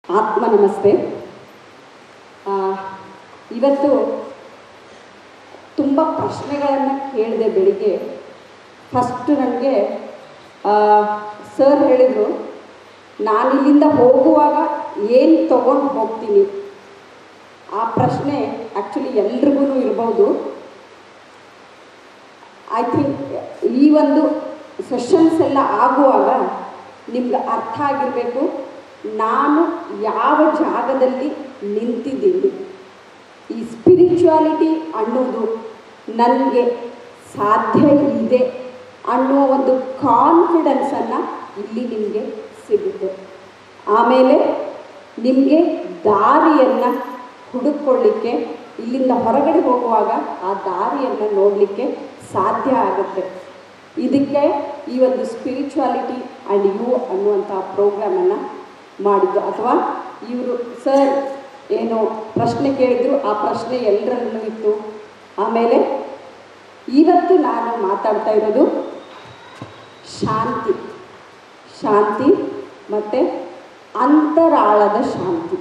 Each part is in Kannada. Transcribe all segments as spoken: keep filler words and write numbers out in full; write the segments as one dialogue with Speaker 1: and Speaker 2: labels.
Speaker 1: ಆತ್ಮ ನಮಸ್ತೆ. ಇವತ್ತು ತುಂಬ ಪ್ರಶ್ನೆಗಳನ್ನು ಕೇಳಿದೆ ಬೆಳಿಗ್ಗೆ. ಫಸ್ಟು ನನಗೆ ಸರ್ ಹೇಳಿದರು, ನಾನಿಲ್ಲಿಂದ ಹೋಗುವಾಗ ಏನು ತಗೊಂಡು ಹೋಗ್ತೀನಿ. ಆ ಪ್ರಶ್ನೆ ಆ್ಯಕ್ಚುಲಿ ಎಲ್ರಿಗೂ ಇರ್ಬೋದು. ಐ ಥಿಂಕ್ ಈ ಒಂದು ಸೆಷನ್ಸ್ ಎಲ್ಲ ಆಗುವಾಗ ನಿಮ್ಗೆ ಅರ್ಥ ಆಗಿರಬೇಕು, ನಾನು ಯಾವ ಜಾಗದಲ್ಲಿ ನಿಂತಿದ್ದೀನಿ, ಈ ಸ್ಪಿರಿಚುವಾಲಿಟಿ ಅನ್ನೋದು ನನಗೆ ಸಾಧ್ಯ ಇದೆ ಅನ್ನೋ ಒಂದು ಕಾನ್ಫಿಡೆನ್ಸನ್ನು ಇಲ್ಲಿ ನಿಮಗೆ ಸಿಗುತ್ತೆ. ಆಮೇಲೆ ನಿಮಗೆ ದಾರಿಯನ್ನು ಹುಡುಕೊಳ್ಳಿಕ್ಕೆ, ಇಲ್ಲಿಂದ ಹೊರಗಡೆ ಹೋಗುವಾಗ ಆ ದಾರಿಯನ್ನು ನೋಡಲಿಕ್ಕೆ ಸಾಧ್ಯ ಆಗುತ್ತೆ. ಇದಕ್ಕೆ ಈ ಒಂದು ಸ್ಪಿರಿಚುವಾಲಿಟಿ ಆ್ಯಂಡ್ ಯು ಅನ್ನುವಂಥ ಪ್ರೋಗ್ರಾಮನ್ನು ಮಾಡಿದ್ದು. ಅಥವಾ ಇವರು ಸರ್ ಏನು ಪ್ರಶ್ನೆ ಕೇಳಿದ್ರು, ಆ ಪ್ರಶ್ನೆ ಎಲ್ಲರಲ್ಲೂ ಇತ್ತು. ಆಮೇಲೆ ಇವತ್ತು ನಾನು ಮಾತಾಡ್ತಾ ಇರೋದು ಶಾಂತಿ ಶಾಂತಿ ಮತ್ತು ಅಂತರಾಳದ ಶಾಂತಿ.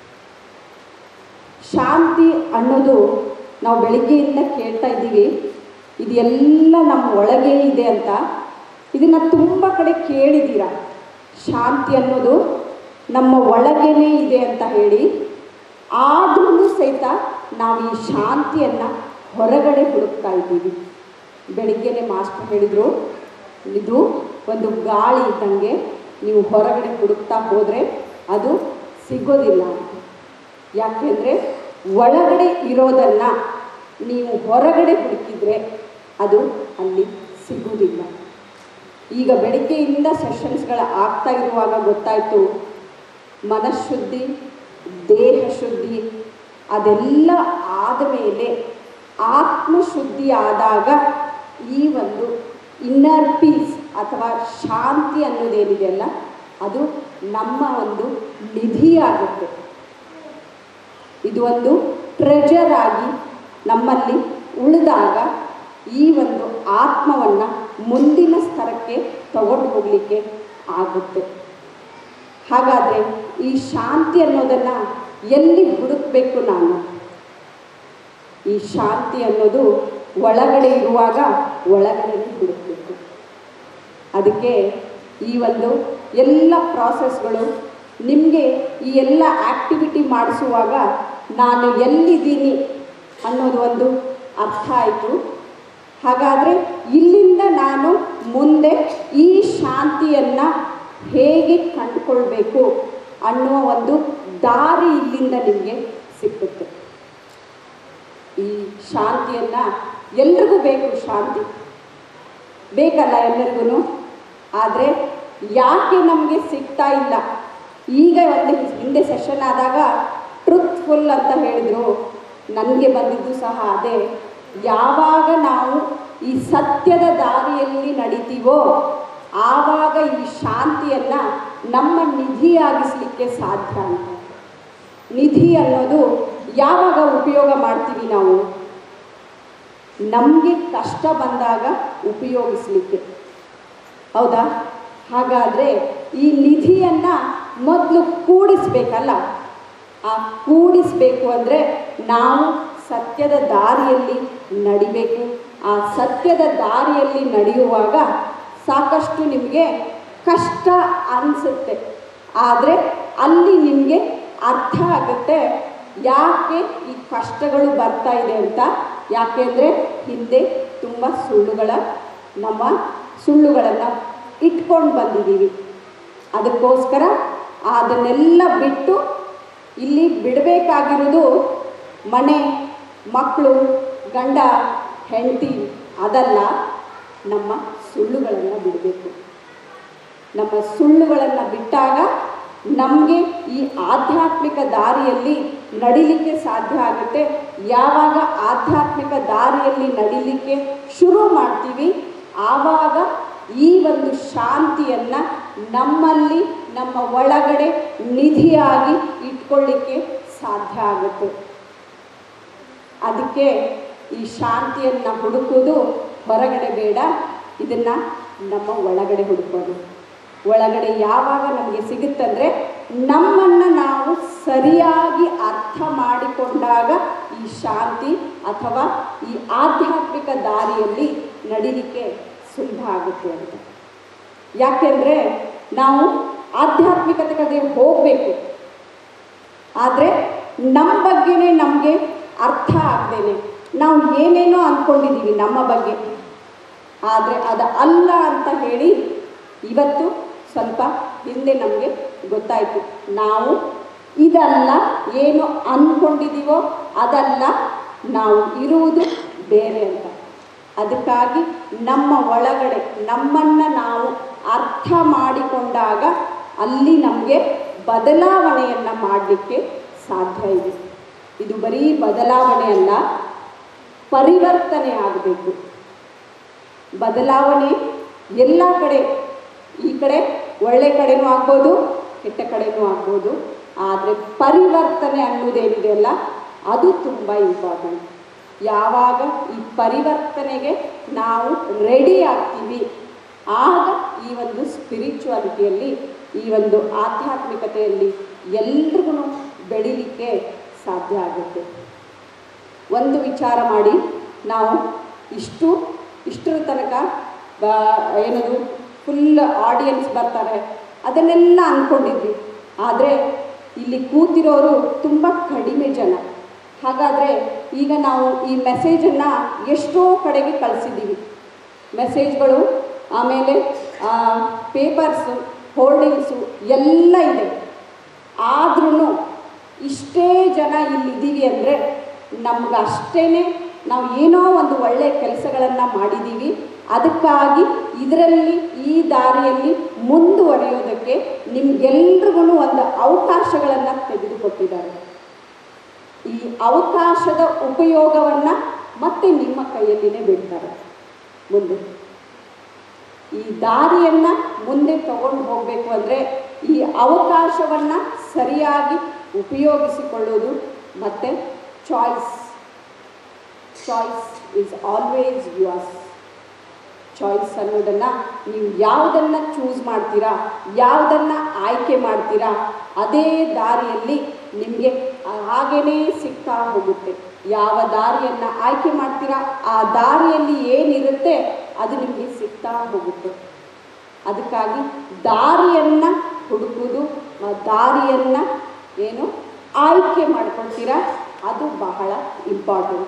Speaker 1: ಶಾಂತಿ ಅನ್ನೋದು ನಾವು ಬೆಳಿಗ್ಗೆಯಿಂದ ಕೇಳ್ತಾ ಇದ್ದೀವಿ, ಇದು ಎಲ್ಲ ನಮ್ಮ ಒಳಗೆ ಇದೆ ಅಂತ. ಇದನ್ನು ತುಂಬ ಕಡೆ ಕೇಳಿದ್ದೀರ. ಶಾಂತಿ ಅನ್ನೋದು ನಮ್ಮ ಒಳಗೇನೆ ಇದೆ ಅಂತ ಹೇಳಿ. ಆದ್ರೂ ಸಹಿತ ನಾವು ಈ ಶಾಂತಿಯನ್ನು ಹೊರಗಡೆ ಹುಡುಕ್ತಾ ಇದ್ದೀವಿ. ಬೆಳಿಗ್ಗೆನೆ ಮಾಸ್ಟರ್ ಹೇಳಿದರು, ಇದು ಒಂದು ಗಾಳಿ ಇದ್ದಂಗೆ, ನೀವು ಹೊರಗಡೆ ಹುಡುಕ್ತಾ ಹೋದರೆ ಅದು ಸಿಗೋದಿಲ್ಲ ಅಂತ. ಯಾಕೆಂದರೆ ಒಳಗಡೆ ಇರೋದನ್ನು ನೀವು ಹೊರಗಡೆ ಹುಡುಕಿದರೆ ಅದು ಅಲ್ಲಿ ಸಿಗೋದಿಲ್ಲ. ಈಗ ಬೆಳಿಗ್ಗೆಯಿಂದ ಸೆಷನ್ಸ್ಗಳ ಆಗ್ತಾ ಇರುವಾಗ ಗೊತ್ತಾಯಿತು, ಮನಃಶುದ್ಧಿ, ದೇಹ ಶುದ್ಧಿ ಅದೆಲ್ಲ ಆದಮೇಲೆ ಆತ್ಮಶುದ್ಧಿ ಆದಾಗ ಈ ಒಂದು ಇನ್ನರ್ ಪೀಸ್ ಅಥವಾ ಶಾಂತಿ ಅನ್ನೋದೇನಿದೆಯಲ್ಲ, ಅದು ನಮ್ಮ ಒಂದು ನಿಧಿಯಾಗುತ್ತೆ. ಇದು ಒಂದು ಟ್ರೆಜರ್ ಆಗಿ ನಮ್ಮಲ್ಲಿ ಉಳಿದಾಗ ಈ ಒಂದು ಆತ್ಮವನ್ನು ಮುಂದಿನ ಸ್ತರಕ್ಕೆ ತಗೊಂಡು ಹೋಗಲಿಕ್ಕೆ ಆಗುತ್ತೆ. ಹಾಗಾದರೆ ಈ ಶಾಂತಿ ಅನ್ನೋದನ್ನು ಎಲ್ಲಿ ಹುಡುಕಬೇಕು ನಾನು? ಈ ಶಾಂತಿ ಅನ್ನೋದು ಒಳಗಡೆ ಇರುವಾಗ ಒಳಗಡೆ ಹುಡುಕಬೇಕು. ಅದಕ್ಕೆ ಈ ಒಂದು ಎಲ್ಲ ಪ್ರಾಸೆಸ್ಗಳು ನಿಮಗೆ ಈ ಎಲ್ಲ ಆ್ಯಕ್ಟಿವಿಟಿ ಮಾಡಿಸುವಾಗ ನಾನು ಎಲ್ಲಿದ್ದೀನಿ ಅನ್ನೋದು ಒಂದು ಅರ್ಥ ಆಯಿತು. ಹಾಗಾದರೆ ಇಲ್ಲಿಂದ ನಾನು ಮುಂದೆ ಈ ಶಾಂತಿಯನ್ನು ಹೇಗೆ ಕಂಡುಕೊಳ್ಬೇಕು ಅನ್ನುವ ಒಂದು ದಾರಿ ಇಲ್ಲಿಂದ ನಿಮಗೆ ಸಿಕ್ಕುತ್ತೆ. ಈ ಶಾಂತಿಯನ್ನು ಎಲ್ರಿಗೂ ಬೇಕು, ಶಾಂತಿ ಬೇಕಲ್ಲ ಎಲ್ಲರಿಗೂ. ಆದರೆ ಯಾಕೆ ನಮಗೆ ಸಿಗ್ತಾ ಇಲ್ಲ? ಈಗ ಒಂದು ಹಿಂದೆ ಸೆಷನ್ ಆದಾಗ ಟ್ರುತ್ಫುಲ್ ಅಂತ ಹೇಳಿದರು, ನನಗೆ ಬಂದಿದ್ದು ಸಹ ಅದೇ. ಯಾವಾಗ ನಾವು ಈ ಸತ್ಯದ ದಾರಿಯಲ್ಲಿ ನಡೀತೀವೋ ಆವಾಗ ಈ ಶಾಂತಿಯನ್ನು ನಮ್ಮ ನಿಧಿಯಾಗಿಸಲಿಕ್ಕೆ ಸಾಧ್ಯ ಅಂತ. ನಿಧಿ ಅನ್ನೋದು ಯಾವಾಗ ಉಪಯೋಗ ಮಾಡ್ತೀವಿ ನಾವು? ನಮಗೆ ಕಷ್ಟ ಬಂದಾಗ ಉಪಯೋಗಿಸಲಿಕ್ಕೆ, ಹೌದಾ? ಹಾಗಾದರೆ ಈ ನಿಧಿಯನ್ನು ಮೊದಲು ಕೂಡಿಸ್ಬೇಕಲ್ಲ. ಆ ಕೂಡಿಸಬೇಕು ಅಂದರೆ ನಾವು ಸತ್ಯದ ದಾರಿಯಲ್ಲಿ ನಡಿಬೇಕು. ಆ ಸತ್ಯದ ದಾರಿಯಲ್ಲಿ ನಡೆಯುವಾಗ ಸಾಕಷ್ಟು ನಿಮಗೆ ಕಷ್ಟ ಅನಿಸುತ್ತೆ. ಆದರೆ ಅಲ್ಲಿ ನಿಮಗೆ ಅರ್ಥ ಆಗುತ್ತೆ ಯಾಕೆ ಈ ಕಷ್ಟಗಳು ಬರ್ತಾ ಇದೆ ಅಂತ. ಯಾಕೆಂದರೆ ಹಿಂದೆ ತುಂಬ ಸುಳ್ಳುಗಳ ನಮ್ಮ ಸುಳ್ಳುಗಳನ್ನು ಇಟ್ಕೊಂಡು ಬಂದಿದ್ದೀವಿ. ಅದಕ್ಕೋಸ್ಕರ ಅದನ್ನೆಲ್ಲ ಬಿಟ್ಟು ಇಲ್ಲಿ ಬಿಡಬೇಕಾಗಿರೋದು ಮನೆ, ಮಕ್ಕಳು, ಗಂಡ, ಹೆಂಡತಿ ಅದಲ್ಲ, ನಮ್ಮ ಸುಳ್ಳುಗಳನ್ನು ಬಿಡಬೇಕು. ನಮ್ಮ ಸುಳ್ಳುಗಳನ್ನು ಬಿಟ್ಟಾಗ ನಮಗೆ ಈ ಆಧ್ಯಾತ್ಮಿಕ ದಾರಿಯಲ್ಲಿ ನಡಿಲಿಕ್ಕೆ ಸಾಧ್ಯ ಆಗುತ್ತೆ. ಯಾವಾಗ ಆಧ್ಯಾತ್ಮಿಕ ದಾರಿಯಲ್ಲಿ ನಡಿಲಿಕ್ಕೆ ಶುರು ಮಾಡ್ತೀವಿ ಆವಾಗ ಈ ಒಂದು ಶಾಂತಿಯನ್ನು ನಮ್ಮಲ್ಲಿ ನಮ್ಮ ಒಳಗಡೆ ನಿಧಿಯಾಗಿ ಇಟ್ಕೊಳ್ಳಿಕ್ಕೆ ಸಾಧ್ಯ ಆಗುತ್ತೆ. ಅದಕ್ಕೆ ಈ ಶಾಂತಿಯನ್ನು ಹುಡುಕೋದು ಹೊರಗಡೆ ಬೇಡ, ಇದನ್ನು ನಮ್ಮ ಒಳಗಡೆ ಹುಡುಕೋದು. ಒಳಗಡೆ ಯಾವಾಗ ನಮಗೆ ಸಿಗುತ್ತಂದರೆ ನಮ್ಮನ್ನು ನಾವು ಸರಿಯಾಗಿ ಅರ್ಥ ಮಾಡಿಕೊಂಡಾಗ ಈ ಶಾಂತಿ ಅಥವಾ ಈ ಆಧ್ಯಾತ್ಮಿಕ ದಾರಿಯಲ್ಲಿ ನಡೀಲಿಕ್ಕೆ ಸುಲಭ ಆಗುತ್ತೆ ಅಂತ. ಯಾಕೆಂದರೆ ನಾವು ಆಧ್ಯಾತ್ಮಿಕತೆ ಕಡೆ ಹೋಗಬೇಕು, ಆದರೆ ನಮ್ಮ ಬಗ್ಗೆನೇ ನಮಗೆ ಅರ್ಥ ಆಗ್ದೇನೆ ನಾವು ಏನೇನೋ ಅಂದ್ಕೊಂಡಿದ್ದೀವಿ ನಮ್ಮ ಬಗ್ಗೆ, ಆದರೆ ಅದು ಅಲ್ಲ ಅಂತ ಹೇಳಿ ಇವತ್ತು ಸ್ವಲ್ಪ ಹಿಂದೆ ನಮಗೆ ಗೊತ್ತಾಯಿತು. ನಾವು ಇದಲ್ಲ, ಏನು ಅಂದ್ಕೊಂಡಿದ್ದೀವೋ ಅದಲ್ಲ, ನಾವು ಇರುವುದು ಬೇರೆ ಅಂತ. ಅದಕ್ಕಾಗಿ ನಮ್ಮ ಒಳಗಡೆ ನಮ್ಮನ್ನು ನಾವು ಅರ್ಥ ಮಾಡಿಕೊಂಡಾಗ ಅಲ್ಲಿ ನಮಗೆ ಬದಲಾವಣೆಯನ್ನು ಮಾಡಲಿಕ್ಕೆ ಸಾಧ್ಯ ಇದೆ. ಇದು ಬರೀ ಬದಲಾವಣೆ ಅಲ್ಲ, ಪರಿವರ್ತನೆ ಆಗಬೇಕು. ಬದಲಾವಣೆ ಎಲ್ಲ ಕಡೆ, ಈ ಕಡೆ ಒಳ್ಳೆ ಕಡೆನೂ ಆಗ್ಬೋದು, ಕೆಟ್ಟ ಕಡೆನೂ ಆಗ್ಬೋದು, ಆದರೆ ಪರಿವರ್ತನೆ ಅನ್ನೋದೇನಿದೆಯಲ್ಲ ಅದು ತುಂಬ ಇಂಪಾರ್ಟೆಂಟ್. ಯಾವಾಗ ಈ ಪರಿವರ್ತನೆಗೆ ನಾವು ರೆಡಿ ಆಗ್ತೀವಿ ಆಗ ಈ ಒಂದು ಸ್ಪಿರಿಚುವಾಲಿಟಿಯಲ್ಲಿ, ಈ ಒಂದು ಆಧ್ಯಾತ್ಮಿಕತೆಯಲ್ಲಿ ಎಲ್ರಿಗೂ ಬೆಳೀಲಿಕ್ಕೆ ಸಾಧ್ಯ ಆಗುತ್ತೆ. ಒಂದು ವಿಚಾರ ಮಾಡಿ, ನಾವು ಇಷ್ಟು ಇಷ್ಟರ ತನಕ ಬ ಏನದು ಫುಲ್ ಆಡಿಯನ್ಸ್ ಬರ್ತಾರೆ ಅದನ್ನೆಲ್ಲ ಅಂದ್ಕೊಂಡಿದ್ವಿ, ಆದರೆ ಇಲ್ಲಿ ಕೂತಿರೋರು ತುಂಬ ಕಡಿಮೆ ಜನ. ಹಾಗಾದರೆ ಈಗ ನಾವು ಈ ಮೆಸೇಜನ್ನು ಎಷ್ಟೋ ಕಡೆಗೆ ಕಳಿಸಿದ್ದೀವಿ, ಮೆಸೇಜ್ಗಳು, ಆಮೇಲೆ ಪೇಪರ್ಸು, ಹೋರ್ಡಿಂಗ್ಸು ಎಲ್ಲ ಇದೆ. ಆದ್ರೂ ಇಷ್ಟೇ ಜನ ಇಲ್ಲಿದ್ದೀವಿ ಅಂದರೆ ನಮ್ಗೆ ಅಷ್ಟೇ ನಾವು ಏನೋ ಒಂದು ಒಳ್ಳೆಯ ಕೆಲಸಗಳನ್ನು ಮಾಡಿದ್ದೀವಿ. ಅದಕ್ಕಾಗಿ ಇದರಲ್ಲಿ ಈ ದಾರಿಯಲ್ಲಿ ಮುಂದುವರಿಯೋದಕ್ಕೆ ನಿಮಗೆಲ್ರಿಗೂ ಒಂದು ಅವಕಾಶಗಳನ್ನು ತೆಗೆದುಕೊಟ್ಟಿದ್ದಾರೆ. ಈ ಅವಕಾಶದ ಉಪಯೋಗವನ್ನು ಮತ್ತೆ ನಿಮ್ಮ ಕೈಯಲ್ಲಿನೇ ಬಿಡ್ತಾರೆ. ಮುಂದೆ ಈ ದಾರಿಯನ್ನು ಮುಂದೆ ತಗೊಂಡು ಹೋಗಬೇಕು ಅಂದರೆ ಈ ಅವಕಾಶವನ್ನು ಸರಿಯಾಗಿ ಉಪಯೋಗಿಸಿಕೊಳ್ಳೋದು ಮತ್ತು choice choice is always yours. Choice ಅನ್ನೋದನ್ನು ನೀವು ಯಾವುದನ್ನು ಚೂಸ್ ಮಾಡ್ತೀರಾ, ಯಾವುದನ್ನು ಆಯ್ಕೆ ಮಾಡ್ತೀರಾ, ಅದೇ ದಾರಿಯಲ್ಲಿ ನಿಮಗೆ ಹಾಗೇ ಸಿಗ್ತಾ ಹೋಗುತ್ತೆ. ಯಾವ ದಾರಿಯನ್ನು ಆಯ್ಕೆ ಮಾಡ್ತೀರಾ ಆ ದಾರಿಯಲ್ಲಿ ಏನಿರುತ್ತೆ ಅದು ನಿಮಗೆ ಸಿಗ್ತಾ ಹೋಗುತ್ತೆ. ಅದಕ್ಕಾಗಿ ದಾರಿಯನ್ನು ಹುಡುಕೋದು, ಆ ದಾರಿಯನ್ನು ಏನು ಆಯ್ಕೆ ಮಾಡ್ಕೊಳ್ತೀರಾ ಅದು ಬಹಳ ಇಂಪಾರ್ಟೆಂಟ್.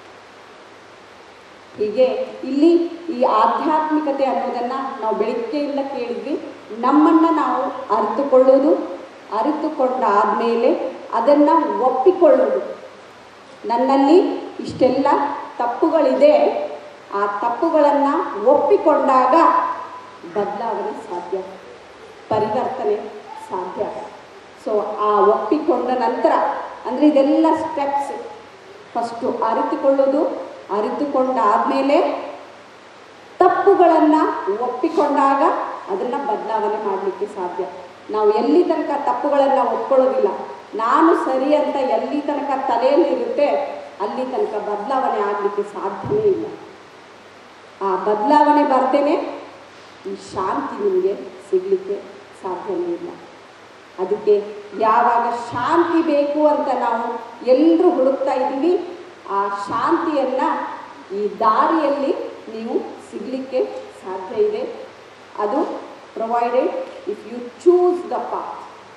Speaker 1: ಹೀಗೆ ಇಲ್ಲಿ ಈ ಆಧ್ಯಾತ್ಮಿಕತೆ ಅನ್ನೋದನ್ನು ನಾವು ಬೆಳಗ್ಗೆಯಿಂದ ಕೇಳಿದ್ವಿ. ನಮ್ಮನ್ನು ನಾವು ಅರಿತುಕೊಳ್ಳೋದು, ಅರಿತುಕೊಂಡಾದಮೇಲೆ ಅದನ್ನು ಒಪ್ಪಿಕೊಳ್ಳೋದು. ನನ್ನಲ್ಲಿ ಇಷ್ಟೆಲ್ಲ ತಪ್ಪುಗಳಿದೆ, ಆ ತಪ್ಪುಗಳನ್ನು ಒಪ್ಪಿಕೊಂಡಾಗ ಬದಲಾವಣೆ ಸಾಧ್ಯ, ಪರಿವರ್ತನೆ ಸಾಧ್ಯ. ಸೊ ಆ ಒಪ್ಪಿಕೊಂಡ ನಂತರ ಅಂದರೆ ಇದೆಲ್ಲ ಸ್ಟೆಪ್ಸ್. ಫಸ್ಟು ಅರಿತುಕೊಳ್ಳೋದು, ಅರಿತುಕೊಂಡಾದಮೇಲೆ ತಪ್ಪುಗಳನ್ನು ಒಪ್ಪಿಕೊಂಡಾಗ ಅದನ್ನು ಬದಲಾವಣೆ ಮಾಡಲಿಕ್ಕೆ ಸಾಧ್ಯ. ನಾವು ಎಲ್ಲಿ ತನಕ ತಪ್ಪುಗಳನ್ನು ಒಪ್ಕೊಳ್ಳೋದಿಲ್ಲ, ನಾನು ಸರಿ ಅಂತ ಎಲ್ಲಿ ತನಕ ತಲೆಯಲ್ಲಿರುತ್ತೆ ಅಲ್ಲಿ ತನಕ ಬದಲಾವಣೆ ಆಗಲಿಕ್ಕೆ ಸಾಧ್ಯವೇ ಇಲ್ಲ. ಆ ಬದಲಾವಣೆ ಬರ್ದೇನೆ ಈ ಶಾಂತಿ ನಿಮಗೆ ಸಿಗಲಿಕ್ಕೆ ಸಾಧ್ಯವೇ ಇಲ್ಲ. ಅದಕ್ಕೆ ಯಾವಾಗ ಶಾಂತಿ ಬೇಕು ಅಂತ ನಾವು ಎಲ್ಲರೂ ಹುಡುಕ್ತಾ ಇದ್ದೀವಿ, ಆ ಶಾಂತಿಯನ್ನು ಈ ದಾರಿಯಲ್ಲಿ ನೀವು ಸಿಗಲಿಕ್ಕೆ ಸಾಧ್ಯ ಇದೆ. ಅದು provided if you choose the path.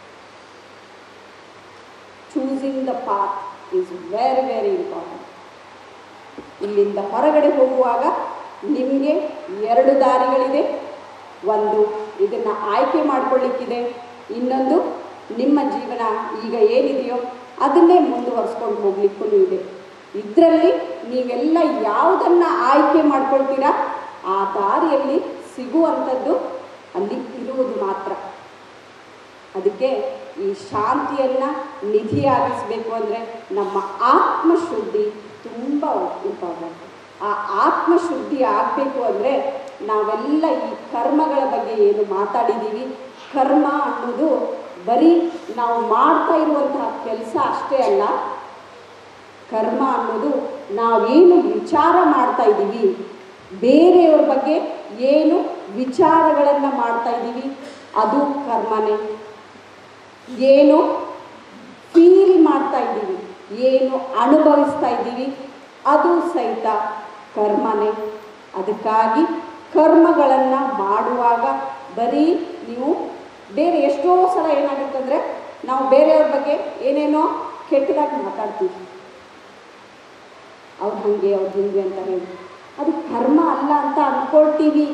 Speaker 1: Choosing the path is very very important. ಇಲ್ಲಿಂದ ಹೊರಗಡೆ ಹೋಗುವಾಗ ನಿಮಗೆ ಎರಡು ದಾರಿಗಳಿದೆ. ಒಂದು ಇದನ್ನು ಆಯ್ಕೆ ಮಾಡಿಕೊಳ್ಳಿಕ್ಕಿದೆ, ಇನ್ನೊಂದು ನಿಮ್ಮ ಜೀವನ ಈಗ ಏನಿದೆಯೋ ಅದನ್ನೇ ಮುಂದುವರಿಸ್ಕೊಂಡು ಹೋಗ್ಲಿಕ್ಕೂ ಇದೆ. ಇದರಲ್ಲಿ ನೀವೆಲ್ಲ ಯಾವುದನ್ನು ಆಯ್ಕೆ ಮಾಡ್ಕೊಳ್ತೀರಾ ಆ ದಾರಿಯಲ್ಲಿ ಸಿಗುವಂಥದ್ದು ಅಲ್ಲಿ ಇರುವುದು ಮಾತ್ರ. ಅದಕ್ಕೆ ಈ ಶಾಂತಿಯನ್ನು ನಿಧಿಯಾಗಿಸಬೇಕು ಅಂದರೆ ನಮ್ಮ ಆತ್ಮಶುದ್ಧಿ ತುಂಬ ಇಂಪಾರ್ಟೆಂಟ್. ಆ ಆತ್ಮಶುದ್ಧಿ ಆಗಬೇಕು ಅಂದರೆ ನಾವೆಲ್ಲ ಈ ಕರ್ಮಗಳ ಬಗ್ಗೆ ಏನು ಮಾತಾಡಿದ್ದೀವಿ, ಕರ್ಮ ಅನ್ನೋದು ಬರೀ ನಾವು ಮಾಡ್ತಾ ಇರುವಂತಹ ಕೆಲಸ ಅಷ್ಟೇ ಅಲ್ಲ. ಕರ್ಮ ಅನ್ನೋದು ನಾವೇನು ವಿಚಾರ ಮಾಡ್ತಾ ಇದ್ದೀವಿ, ಬೇರೆಯವ್ರ ಬಗ್ಗೆ ಏನು ವಿಚಾರಗಳನ್ನು ಮಾಡ್ತಾ ಇದ್ದೀವಿ, ಅದು ಕರ್ಮನೇ. ಏನು ಫೀಲ್ ಮಾಡ್ತಾ ಇದ್ದೀವಿ, ಏನು ಅನುಭವಿಸ್ತಾ ಇದ್ದೀವಿ, ಅದು ಸಹಿತ ಕರ್ಮನೇ. ಅದಕ್ಕಾಗಿ ಕರ್ಮಗಳನ್ನು ಮಾಡುವಾಗ ಬರೀ ನೀವು ಬೇರೆ ಎಷ್ಟೋ ಸಲ ಏನಾಗುತ್ತಂದರೆ ನಾವು ಬೇರೆಯವ್ರ ಬಗ್ಗೆ ಏನೇನೋ ಕೆಟ್ಟದಾಗಿ ಮಾತಾಡ್ತೀವಿ, ಅವ್ರು ಹಾಗೆ ಅವ್ರು ಹಿಂಗೆ ಅಂತ ಹೇಳಿ. ಅದು ಕರ್ಮ ಅಲ್ಲ ಅಂತ ಅಂದ್ಕೊಳ್ತೀವಿ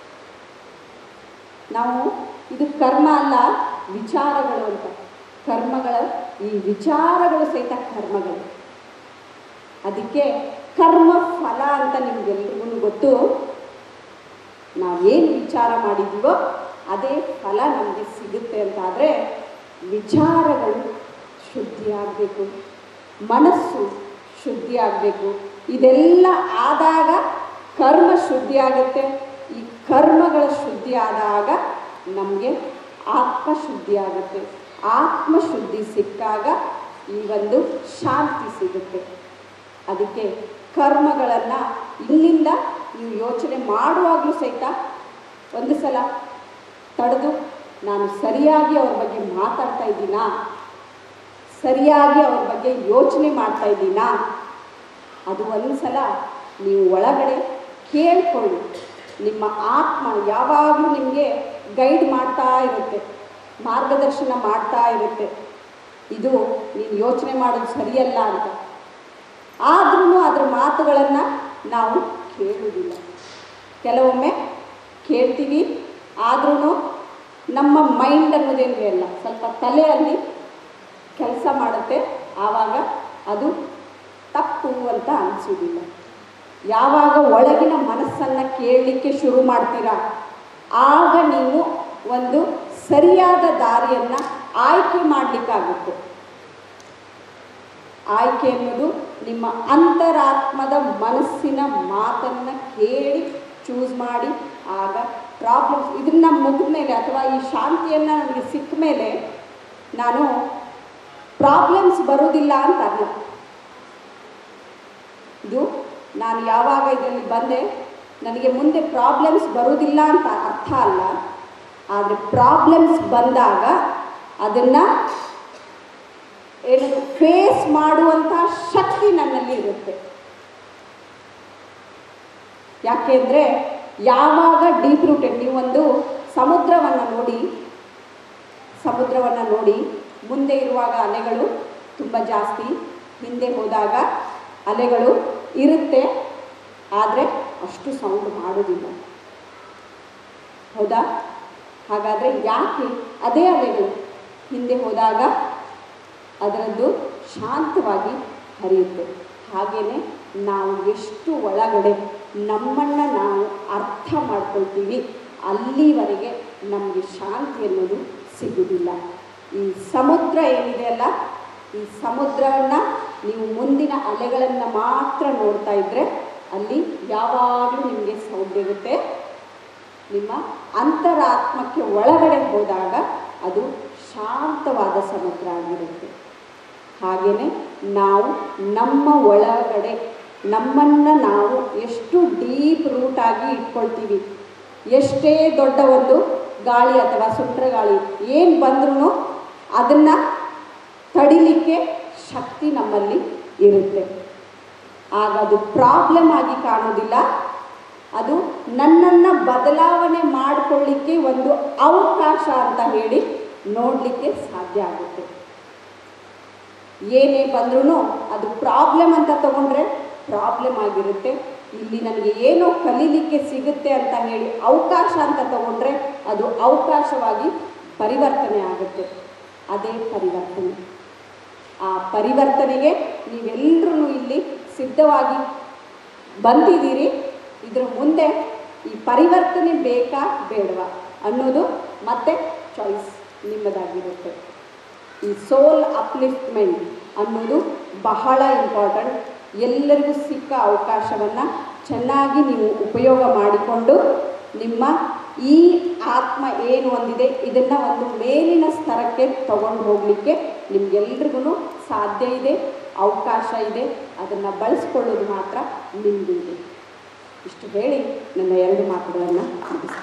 Speaker 1: ನಾವು. ಇದು ಕರ್ಮ ಅಲ್ಲ, ವಿಚಾರಗಳು ಅಂತ. ಕರ್ಮಗಳ ಈ ವಿಚಾರಗಳು ಸಹಿತ ಕರ್ಮಗಳು. ಅದಕ್ಕೆ ಕರ್ಮ ಫಲ ಅಂತ ನಿಮಗೆಲ್ರಿಗೂ ಗೊತ್ತು. ನಾವೇನು ವಿಚಾರ ಮಾಡಿದ್ದೀವೋ ಅದೇ ಫಲ ನಮಗೆ ಸಿಗುತ್ತೆ ಅಂತಾದರೆ ವಿಚಾರಗಳು ಶುದ್ಧಿಯಾಗಬೇಕು, ಮನಸ್ಸು ಶುದ್ಧಿಯಾಗಬೇಕು. ಇದೆಲ್ಲ ಆದಾಗ ಕರ್ಮ ಶುದ್ಧಿಯಾಗುತ್ತೆ. ಈ ಕರ್ಮಗಳ ಶುದ್ಧಿ ಆದಾಗ ನಮಗೆ ಆತ್ಮಶುದ್ಧಿ ಆಗುತ್ತೆ. ಆತ್ಮಶುದ್ಧಿ ಸಿಕ್ಕಾಗ ಈ ಒಂದು ಶಾಂತಿ ಸಿಗುತ್ತೆ. ಅದಕ್ಕೆ ಕರ್ಮಗಳನ್ನು ಇಲ್ಲಿಂದ ನೀವು ಯೋಚನೆ ಮಾಡುವಾಗಲೂ ಸಹಿತ ಒಂದು ಸಲ ತಡೆದು ನಾನು ಸರಿಯಾಗಿ ಅವ್ರ ಬಗ್ಗೆ ಮಾತಾಡ್ತಾ ಇದ್ದೀನಾ, ಸರಿಯಾಗಿ ಅವ್ರ ಬಗ್ಗೆ ಯೋಚನೆ ಮಾಡ್ತಾ ಇದ್ದೀನಾ, ಅದು ಒಂದು ಸಲ ನೀವು ಒಳಗಡೆ ಕೇಳಿಕೊಳ್ಳಿ. ನಿಮ್ಮ ಆತ್ಮ ಯಾವಾಗಲೂ ನಿಮಗೆ ಗೈಡ್ ಮಾಡ್ತಾ ಇರುತ್ತೆ, ಮಾರ್ಗದರ್ಶನ ಮಾಡ್ತಾ ಇರುತ್ತೆ. ಇದು ನೀನು ಯೋಚನೆ ಮಾಡೋದು ಸರಿಯಲ್ಲ ಅಂತ. ಆದ್ರೂ ಅದರ ಮಾತುಗಳನ್ನು ನಾವು ಕೇಳುವುದಿಲ್ಲ. ಕೆಲವೊಮ್ಮೆ ಕೇಳ್ತೀವಿ, ಆದ್ರೂ ನಮ್ಮ ಮೈಂಡ್ ಅನ್ನೋದೇನು ಅಲ್ಲ, ಸ್ವಲ್ಪ ತಲೆಯಲ್ಲಿ ಕೆಲಸ ಮಾಡುತ್ತೆ. ಆವಾಗ ಅದು ತಪ್ಪು ಅಂತ ಅನಿಸೋದಿಲ್ಲ. ಯಾವಾಗ ಒಳಗಿನ ಮನಸ್ಸನ್ನು ಕೇಳಲಿಕ್ಕೆ ಶುರು ಮಾಡ್ತೀರಾ ಆಗ ನೀವು ಒಂದು ಸರಿಯಾದ ದಾರಿಯನ್ನು ಆಯ್ಕೆ ಮಾಡಲಿಕ್ಕಾಗುತ್ತೆ. ಆಯ್ಕೆ ಅನ್ನೋದು ನಿಮ್ಮ ಅಂತರಾತ್ಮದ ಮನಸ್ಸಿನ ಮಾತನ್ನು ಕೇಳಿ ಚೂಸ್ ಮಾಡಿ ಆಗ ಪ್ರಾಬ್ಲಮ್ಸ್ ಇದನ್ನು ಮುಗಿದ ಮೇಲೆ ಅಥವಾ ಈ ಶಾಂತಿಯನ್ನು ನನಗೆ ಸಿಕ್ಕ ಮೇಲೆ ನಾನು ಪ್ರಾಬ್ಲಮ್ಸ್ ಬರೋದಿಲ್ಲ ಅಂತ ಅಲ್ಲ. ಇದು ನಾನು ಯಾವಾಗ ಇದರಲ್ಲಿ ಬಂದೆ ನನಗೆ ಮುಂದೆ ಪ್ರಾಬ್ಲಮ್ಸ್ ಬರೋದಿಲ್ಲ ಅಂತ ಅರ್ಥ ಅಲ್ಲ. ಆದರೆ ಪ್ರಾಬ್ಲಮ್ಸ್ ಬಂದಾಗ ಅದನ್ನು ಏನು ಫೇಸ್ ಮಾಡುವಂಥ ಶಕ್ತಿ ನನ್ನಲ್ಲಿ ಇರುತ್ತೆ. ಯಾಕೆಂದರೆ ಯಾವಾಗ ಡೀಪ್ ರೂಟೆಡ್, ನೀವೊಂದು ಸಮುದ್ರವನ್ನು ನೋಡಿ ಸಮುದ್ರವನ್ನು ನೋಡಿ ಮುಂದೆ ಇರುವಾಗ ಅಲೆಗಳು ತುಂಬ ಜಾಸ್ತಿ, ಹಿಂದೆ ಹೋದಾಗ ಅಲೆಗಳು ಇರುತ್ತೆ, ಆದರೆ ಅಷ್ಟು ಸೌಂಡ್ ಮಾಡೋದಿಲ್ಲ. ಹೌದಾ? ಹಾಗಾದರೆ ಯಾಕೆ ಅದೇ ಅಲೆಗಳು ಹಿಂದೆ ಹೋದಾಗ ಅದರದ್ದು ಶಾಂತವಾಗಿ ಹರಿಯುತ್ತೆ? ಹಾಗೆಯೇ ನಾವು ಎಷ್ಟು ಒಳಗಡೆ ನಮ್ಮನ್ನು ನಾವು ಅರ್ಥ ಮಾಡ್ಕೊಳ್ತೀವಿ ಅಲ್ಲಿವರೆಗೆ ನಮಗೆ ಶಾಂತಿ ಅನ್ನೋದು ಸಿಗುವುದಿಲ್ಲ. ಈ ಸಮುದ್ರ ಏನಿದೆ ಅಲ್ಲ, ಈ ಸಮುದ್ರವನ್ನು ನೀವು ಮುಂದಿನ ಅಲೆಗಳನ್ನು ಮಾತ್ರ ನೋಡ್ತಾ ಇದ್ದರೆ ಅಲ್ಲಿ ಯಾವಾಗಲೂ ನಿಮಗೆ ಸೌಂಡ್ ಇರುತ್ತೆ. ನಿಮ್ಮ ಅಂತರಾತ್ಮಕ್ಕೆ ಒಳಗಡೆ ಹೋದಾಗ ಅದು ಶಾಂತವಾದ ಸಮುದ್ರ ಆಗಿರುತ್ತೆ. ಹಾಗೆಯೇ ನಾವು ನಮ್ಮ ಒಳಗಡೆ ನಮ್ಮನ್ನು ನಾವು ಎಷ್ಟು ಡೀಪ್ ರೂಟಾಗಿ ಇಟ್ಕೊಳ್ತೀವಿ, ಎಷ್ಟೇ ದೊಡ್ಡ ಒಂದು ಗಾಳಿ ಅಥವಾ ಸುಂಟ್ರ ಗಾಳಿ ಏನು ಬಂದ್ರೂ ಅದನ್ನು ತಡಿಲಿಕ್ಕೆ ಶಕ್ತಿ ನಮ್ಮಲ್ಲಿ ಇರುತ್ತೆ. ಆಗ ಅದು ಪ್ರಾಬ್ಲಮ್ ಆಗಿ ಕಾಣೋದಿಲ್ಲ, ಅದು ನನ್ನನ್ನು ಬದಲಾವಣೆ ಮಾಡಿಕೊಳ್ಳಿಕ್ಕೆ ಒಂದು ಅವಕಾಶ ಅಂತ ಹೇಳಿ ನೋಡಲಿಕ್ಕೆ ಸಾಧ್ಯ ಆಗುತ್ತೆ. ಏನೇ ಬಂದ್ರೂ ಅದು ಪ್ರಾಬ್ಲಮ್ ಅಂತ ತಗೊಂಡ್ರೆ ಪ್ರಾಬ್ಲಮ್ ಆಗಿರುತ್ತೆ. ಇಲ್ಲಿ ನನಗೆ ಏನೋ ಕಲೀಲಿಕ್ಕೆ ಸಿಗುತ್ತೆ ಅಂತ ಹೇಳಿ ಅವಕಾಶ ಅಂತ ತಗೊಂಡ್ರೆ ಅದು ಅವಕಾಶವಾಗಿ ಪರಿವರ್ತನೆ ಆಗುತ್ತೆ. ಅದೇ ಪರಿವರ್ತನೆ. ಆ ಪರಿವರ್ತನೆಗೆ ನೀವೆಲ್ಲರೂ ಇಲ್ಲಿ ಸಿದ್ಧವಾಗಿ ಬಂದಿದ್ದೀರಿ. ಇದರ ಮುಂದೆ ಈ ಪರಿವರ್ತನೆ ಬೇಕಾ ಬೇಡವಾ ಅನ್ನೋದು ಮತ್ತೆ ಚಾಯ್ಸ್ ನಿಮ್ಮದಾಗಿರುತ್ತೆ. ಈ ಸೋಲ್ ಅಪ್ಲಿಫ್ಟ್ಮೆಂಟ್ ಅನ್ನೋದು ಬಹಳ ಇಂಪಾರ್ಟೆಂಟ್. ಎಲ್ಲರಿಗೂ ಸಿಕ್ಕ ಅವಕಾಶವನ್ನು ಚೆನ್ನಾಗಿ ನೀವು ಉಪಯೋಗ ಮಾಡಿಕೊಂಡು ನಿಮ್ಮ ಈ ಆತ್ಮ ಏನು ಹೊಂದಿದೆ ಇದನ್ನು ಒಂದು ಮೇಲಿನ ಸ್ತರಕ್ಕೆ ತಗೊಂಡು ಹೋಗಲಿಕ್ಕೆ ನಿಮಗೆಲ್ರಿಗೂ ಸಾಧ್ಯ ಇದೆ, ಅವಕಾಶ ಇದೆ. ಅದನ್ನು ಬಳಸ್ಕೊಳ್ಳೋದು ಮಾತ್ರ ನಿಮ್ಮದು ಇದೆ. ಇಷ್ಟು ಹೇಳಿ ನನ್ನ ಎರಡು ಮಾತುಗಳನ್ನು ಮುಗಿಸ್ತೀನಿ.